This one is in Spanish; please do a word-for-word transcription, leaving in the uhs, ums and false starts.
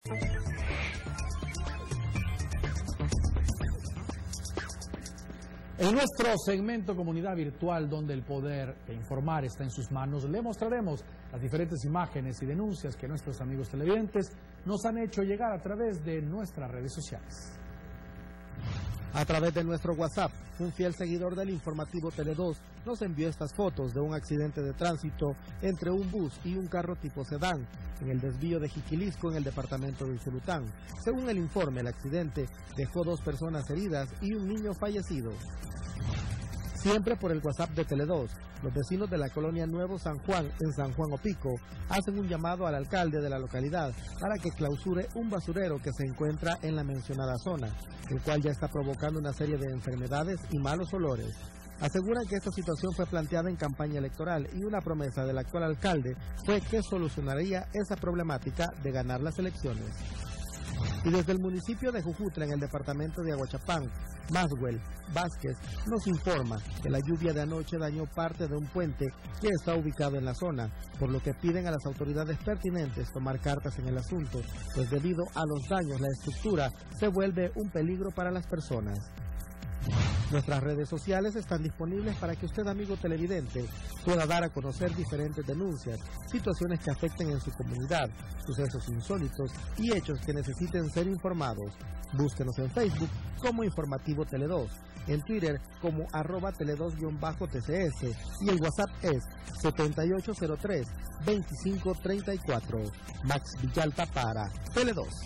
En nuestro segmento Comunidad Virtual, donde el poder de informar está en sus manos, le mostraremos las diferentes imágenes y denuncias que nuestros amigos televidentes nos han hecho llegar a través de nuestras redes sociales. A través de nuestro WhatsApp, un fiel seguidor del informativo Tele dos nos envió estas fotos de un accidente de tránsito entre un bus y un carro tipo sedán en el desvío de Jiquilisco en el departamento de Usulután. Según el informe, el accidente dejó dos personas heridas y un niño fallecido. Siempre por el WhatsApp de Tele dos, los vecinos de la colonia Nuevo San Juan, en San Juan Opico, hacen un llamado al alcalde de la localidad para que clausure un basurero que se encuentra en la mencionada zona, el cual ya está provocando una serie de enfermedades y malos olores. Aseguran que esta situación fue planteada en campaña electoral y una promesa del actual alcalde fue que solucionaría esa problemática de ganar las elecciones. Y desde el municipio de Jujutla, en el departamento de Aguachapán, Maswell Vázquez nos informa que la lluvia de anoche dañó parte de un puente que está ubicado en la zona, por lo que piden a las autoridades pertinentes tomar cartas en el asunto, pues debido a los daños la estructura se vuelve un peligro para las personas. Nuestras redes sociales están disponibles para que usted, amigo televidente, pueda dar a conocer diferentes denuncias, situaciones que afecten en su comunidad, sucesos insólitos y hechos que necesiten ser informados. Búsquenos en Facebook como Informativo Tele dos, en Twitter como arroba tele dos guión bajo T C S y el WhatsApp es setenta y ocho cero tres, veinticinco treinta y cuatro. Max Villalta para Tele dos.